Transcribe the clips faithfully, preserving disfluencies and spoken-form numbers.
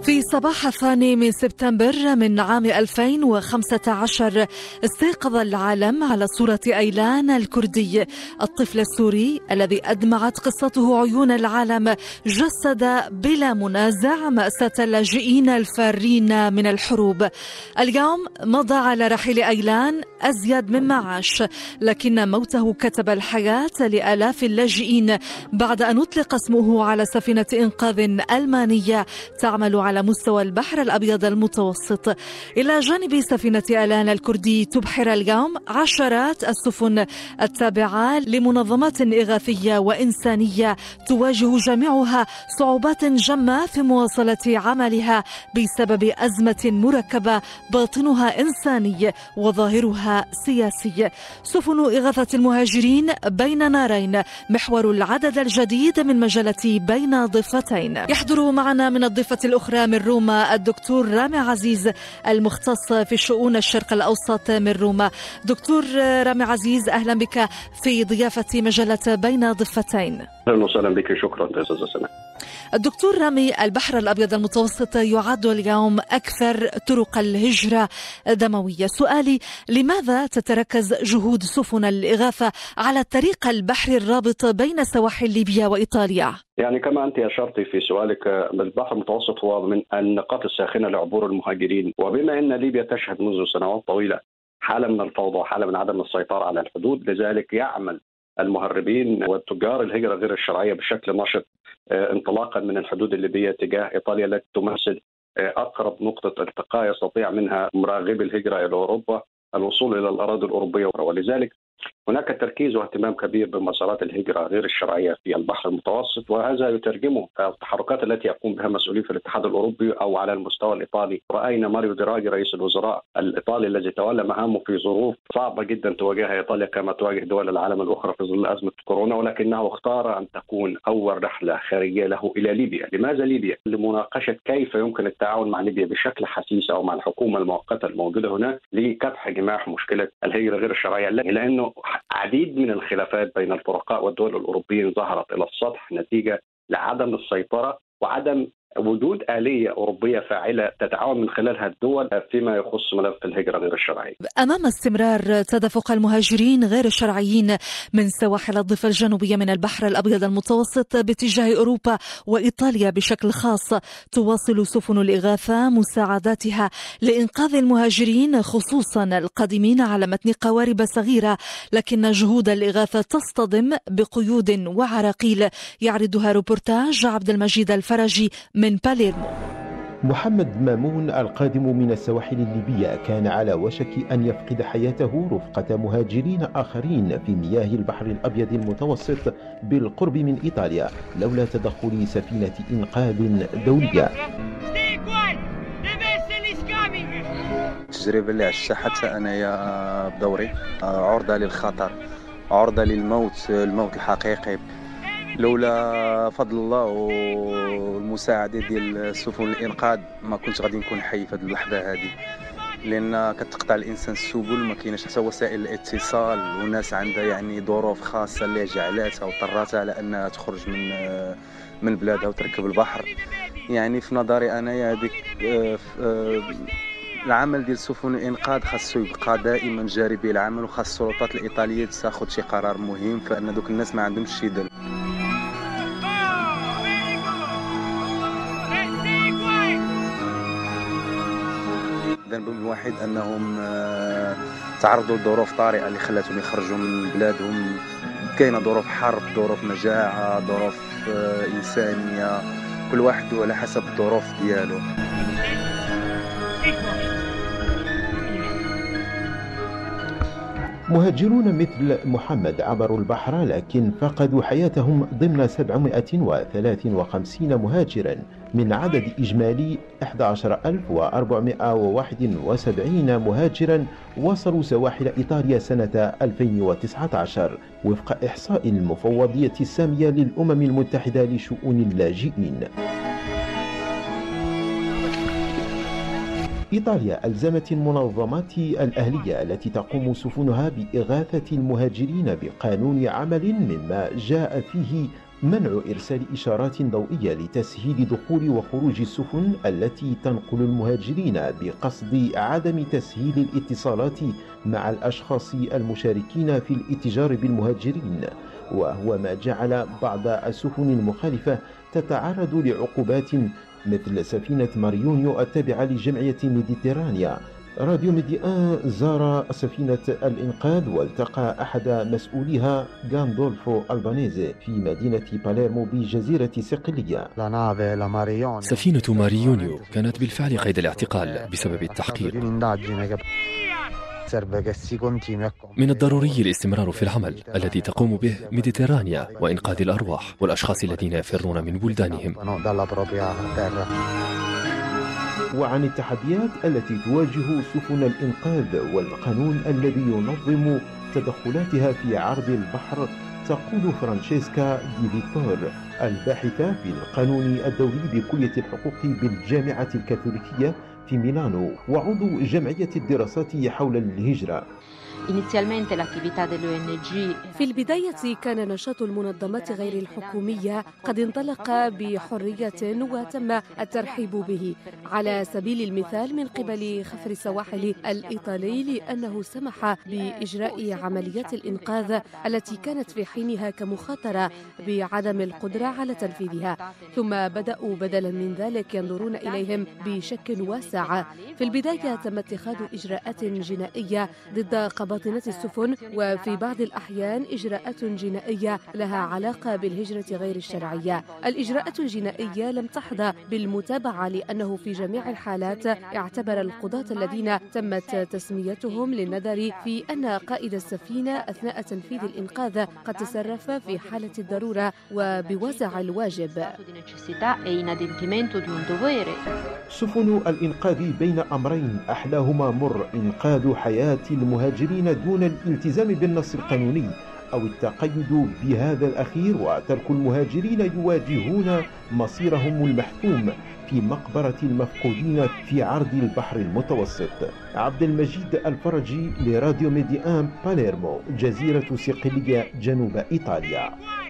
في صباح الثاني من سبتمبر من عام ألفين وخمسة عشر استيقظ العالم على صورة أيلان الكردي، الطفل السوري الذي أدمعت قصته عيون العالم، جسد بلا منازع مأساة اللاجئين الفارين من الحروب. اليوم مضى على رحيل أيلان أزيد مما عاش، لكن موته كتب الحياة لآلاف اللاجئين بعد أن أطلق اسمه على سفينة إنقاذ ألمانية تعمل على على مستوى البحر الأبيض المتوسط. إلى جانب سفينة أيلان الكردي تبحر اليوم عشرات السفن التابعة لمنظمات إغاثية وإنسانية تواجه جميعها صعوبات جمة في مواصلة عملها بسبب أزمة مركبة باطنها إنساني وظاهرها سياسي. سفن إغاثة المهاجرين بين نارين، محور العدد الجديد من مجلة بين ضفتين. يحضر معنا من الضفة الأخرى من روما الدكتور رامي عزيز المختص في شؤون الشرق الأوسط من روما. دكتور رامي عزيز، أهلا بك في ضيافة مجلة بين ضفتين. أهلا وسهلا بك، شكرا أستاذ سنة. الدكتور رامي، البحر الأبيض المتوسط يعد اليوم أكثر طرق الهجرة دموية. سؤالي، لماذا تتركز جهود سفن الإغاثة على الطريق البحري الرابط بين سواحل ليبيا وإيطاليا؟ يعني كما أنت أشرت في سؤالك، البحر المتوسط هو من النقاط الساخنة لعبور المهاجرين، وبما أن ليبيا تشهد منذ سنوات طويلة حالة من الفوضى وحالة من عدم السيطرة على الحدود، لذلك يعمل المهربين والتجار الهجرة غير الشرعية بشكل نشط انطلاقا من الحدود الليبية تجاه إيطاليا التي تمثل أقرب نقطة التقاء يستطيع منها مراغبي الهجرة إلى أوروبا الوصول إلى الأراضي الأوروبية. ولذلك هناك تركيز واهتمام كبير بمسارات الهجرة غير الشرعية في البحر المتوسط، وهذا يترجمه التحركات التي يقوم بها مسؤولين في الاتحاد الأوروبي أو على المستوى الإيطالي. رأينا ماريو دراغي رئيس الوزراء الإيطالي الذي تولى مهامه في ظروف صعبة جدا تواجهها إيطاليا كما تواجه دول العالم الأخرى في ظل أزمة كورونا، ولكنه اختار أن تكون أول رحلة خارجية له إلى ليبيا. لماذا ليبيا؟ لمناقشة كيف يمكن التعاون مع ليبيا بشكل حسيس أو مع الحكومة المؤقتة الموجودة هناك لكبح جماح مشكلة الهجرة غير الشرعية، لأنه عديد من الخلافات بين الفرقاء والدول الأوروبيين ظهرت إلى السطح نتيجة لعدم السيطرة وعدم وجود آلية أوروبية فاعلة تتعاون من خلالها الدول فيما يخص ملف الهجرة غير الشرعية. أمام استمرار تدفق المهاجرين غير الشرعيين من سواحل الضفة الجنوبية من البحر الأبيض المتوسط باتجاه أوروبا وإيطاليا بشكل خاص، تواصل سفن الإغاثة مساعداتها لإنقاذ المهاجرين خصوصا القادمين على متن قوارب صغيرة، لكن جهود الإغاثة تصطدم بقيود وعراقيل يعرضها روبورتاج عبد المجيد الفرجي من باليرمو. محمد مامون القادم من السواحل الليبية كان على وشك أن يفقد حياته رفقة مهاجرين آخرين في مياه البحر الأبيض المتوسط بالقرب من إيطاليا لولا تدخل سفينة إنقاذ دولية. التجربة اللي عشتها حتى أنا يا بدوري عرضة للخطر، عرضة للموت، الموت الحقيقي. لولا فضل الله والمساعدة ديال سفن الإنقاذ ما كنت غادي نكون حي في هذه اللحظة هذه، لأن كتقطع الإنسان السبل، ما كايناش حتى وسائل الاتصال، والناس عندها يعني ظروف خاصة اللي جعلاتها وطراتها على أنها تخرج من من بلادها وتركب البحر. يعني في نظري أنا هذيك العمل ديال سفن الإنقاذ خاصو يبقى دائما جاري به العمل، وخاص السلطات الإيطالية تاخذ شي قرار مهم، فأن دوك الناس ما عندهمش شي ذنب. ذنبهم الوحيد أنهم تعرضوا لظروف طارئة اللي خلاتهم يخرجوا من بلادهم. كاينة ظروف حرب، ظروف مجاعة، ظروف إنسانية، كل واحد على حسب الظروف ديالو. مهاجرون مثل محمد عبروا البحر لكن فقدوا حياتهم ضمن سبعمائة وثلاثة وخمسين مهاجرا من عدد إجمالي أحد عشر ألف وأربعمائة وواحد وسبعين مهاجرا وصلوا سواحل إيطاليا سنة ألفين وتسعة عشر وفق إحصاء المفوضية السامية للأمم المتحدة لشؤون اللاجئين. إيطاليا ألزمت المنظمات الأهلية التي تقوم سفنها بإغاثة المهاجرين بقانون عمل، مما جاء فيه منع إرسال إشارات ضوئية لتسهيل دخول وخروج السفن التي تنقل المهاجرين بقصد عدم تسهيل الاتصالات مع الأشخاص المشاركين في الاتجار بالمهاجرين، وهو ما جعل بعض السفن المخالفة تتعرض لعقوبات مثل سفينة ماريونيو التابعة لجمعية ميديتيرانيا. راديو ميديان زار سفينة الإنقاذ والتقى أحد مسؤوليها غاندولفو ألبانيزي في مدينة باليرمو بجزيرة صقلية. سفينة ماريونيو كانت بالفعل قيد الاعتقال بسبب التحقيق. من الضروري الاستمرار في العمل الذي تقوم به ميديتيرانيا وإنقاذ الأرواح والأشخاص الذين يفرون من بلدانهم. وعن التحديات التي تواجه سفن الإنقاذ والقانون الذي ينظم تدخلاتها في عرض البحر تقول فرانشيسكا دي فيتور الباحثة في القانون الدولي بكلية الحقوق بالجامعة الكاثوليكية في ميلانو وعضو جمعية الدراسات حول الهجرة. في البداية كان نشاط المنظمات غير الحكومية قد انطلق بحرية وتم الترحيب به، على سبيل المثال من قبل خفر السواحل الإيطالي لأنه سمح بإجراء عمليات الإنقاذ التي كانت في حينها كمخاطرة بعدم القدرة على تنفيذها، ثم بدأوا بدلا من ذلك ينظرون إليهم بشكل واسع. في البداية تم اتخاذ إجراءات جنائية ضد قباطنة السفن، وفي بعض الأحيان إجراءات جنائية لها علاقة بالهجرة غير الشرعية. الإجراءات الجنائية لم تحظى بالمتابعة لأنه في جميع الحالات اعتبر القضاة الذين تمت تسميتهم للنظر في أن قائد السفينة أثناء تنفيذ الإنقاذ قد تصرف في حالة الضرورة وبوزع الواجب. سفن الإنقاذ بين أمرين أحلاهما مر: إنقاذ حياة المهاجرين دون الالتزام بالنص القانوني أو التقيد بهذا الأخير، وترك المهاجرين يواجهون مصيرهم المحتوم في مقبرة المفقودين في عرض البحر المتوسط. عبد المجيد الفرجي لراديو ميديان باليرمو، جزيرة صقلية جنوب إيطاليا.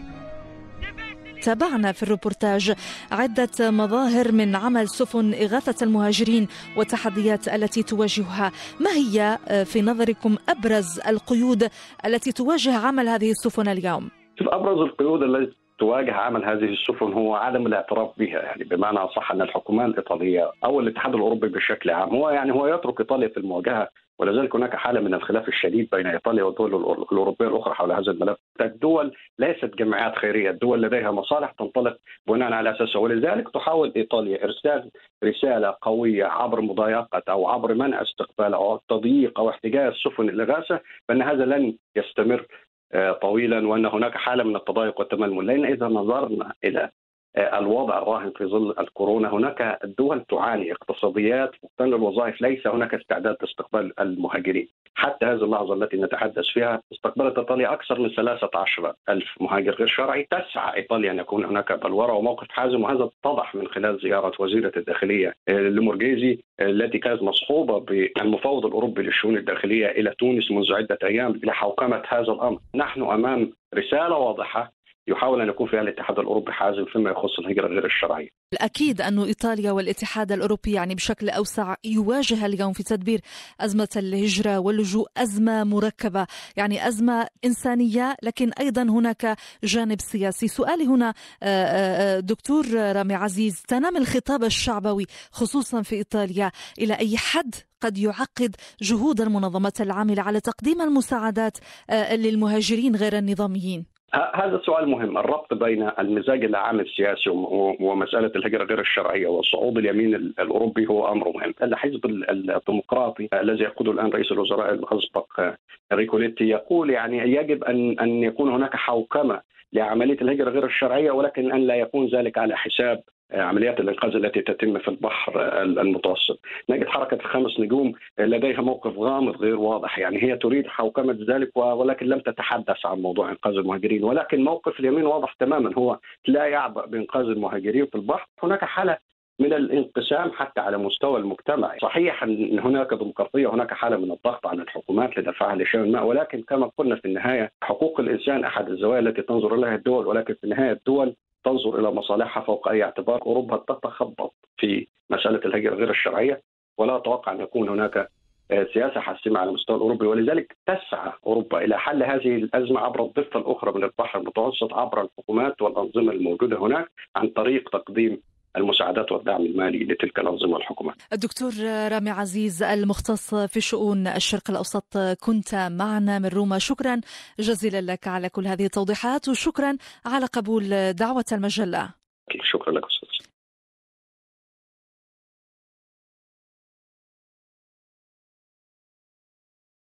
تابعنا في الروبورتاج عدة مظاهر من عمل سفن إغاثة المهاجرين والتحديات التي تواجهها. ما هي في نظركم أبرز القيود التي تواجه عمل هذه السفن اليوم؟ أبرز القيود التي تواجه عمل هذه السفن هو عدم الاعتراف بها، يعني بمعنى صح أن الحكومات الإيطالية أو الاتحاد الأوروبي بشكل عام هو يعني هو يترك إيطاليا في المواجهة، ولذلك هناك حالة من الخلاف الشديد بين إيطاليا والدول الأوروبية الأخرى حول هذا الملف. الدول ليست جمعيات خيرية، الدول لديها مصالح تنطلق بناء على أساسها، ولذلك تحاول إيطاليا إرسال رسالة قوية عبر مضايقة أو عبر منع استقبال أو تضييق أو احتجاز سفن الإغاثة بأن هذا لن يستمر طويلا، وأن هناك حالة من التضايق والتململ. لأن إذا نظرنا إلى الوضع الراهن في ظل الكورونا، هناك دول تعاني اقتصاديات وبالتالي الوظائف ليس هناك استعداد لاستقبال المهاجرين. حتى هذه اللحظة التي نتحدث فيها استقبلت إيطاليا أكثر من ثلاثة عشر ألف مهاجر غير شرعي. تسعى إيطاليا أن يكون هناك بلورة وموقف حازم، وهذا اتضح من خلال زيارة وزيرة الداخلية لمورغيزي التي كانت مصحوبة بالمفوض الأوروبي للشؤون الداخلية إلى تونس منذ عدة أيام لحوكمة هذا الأمر. نحن أمام رسالة واضحة يحاول أن يكون فيها الاتحاد الأوروبي حازم فيما يخص الهجرة غير الشرعية. الأكيد أن إيطاليا والاتحاد الأوروبي يعني بشكل أوسع يواجه اليوم في تدبير أزمة الهجرة واللجوء أزمة مركبة، يعني أزمة إنسانية لكن أيضا هناك جانب سياسي. سؤالي هنا دكتور رامي عزيز، تنام الخطاب الشعبوي خصوصا في إيطاليا إلى أي حد قد يعقد جهود المنظمات العاملة على تقديم المساعدات للمهاجرين غير النظاميين؟ هذا سؤال مهم. الربط بين المزاج العام السياسي ومسألة الهجرة غير الشرعية وصعود اليمين الأوروبي هو أمر مهم. الحزب الديمقراطي الذي يقوده الآن رئيس الوزراء الأسبق إنريكو ليتي يقول يعني يجب أن أن يكون هناك حوكمة لعملية الهجرة غير الشرعية، ولكن أن لا يكون ذلك على حساب عمليات الإنقاذ التي تتم في البحر المتوسط. نجد حركة الخمس نجوم لديها موقف غامض غير واضح، يعني هي تريد حوكمة ذلك ولكن لم تتحدث عن موضوع إنقاذ المهاجرين، ولكن موقف اليمين واضح تماما، هو لا يعبأ بإنقاذ المهاجرين في البحر. هناك حالة من الانقسام حتى على مستوى المجتمع. صحيح أن هناك ديمقراطية، هناك حالة من الضغط على الحكومات لدفعها لشيء ما، ولكن كما قلنا في النهاية حقوق الإنسان أحد الزوايا التي تنظر إليها الدول، ولكن في النهاية الدول تنظر إلى مصالحها فوق أي اعتبار. أوروبا تتخبط في مسألة الهجرة غير الشرعية، ولا أتوقع أن يكون هناك سياسة حاسمة على المستوى الأوروبي، ولذلك تسعى أوروبا إلى حل هذه الأزمة عبر الضفة الأخرى من البحر المتوسط، عبر الحكومات والأنظمة الموجودة هناك، عن طريق تقديم المساعدات والدعم المالي لتلك الأنظمة والحكومات. الدكتور رامي عزيز المختص في شؤون الشرق الأوسط، كنت معنا من روما. شكرا جزيلا لك على كل هذه التوضيحات، وشكرا على قبول دعوة المجلة. شكرا لك.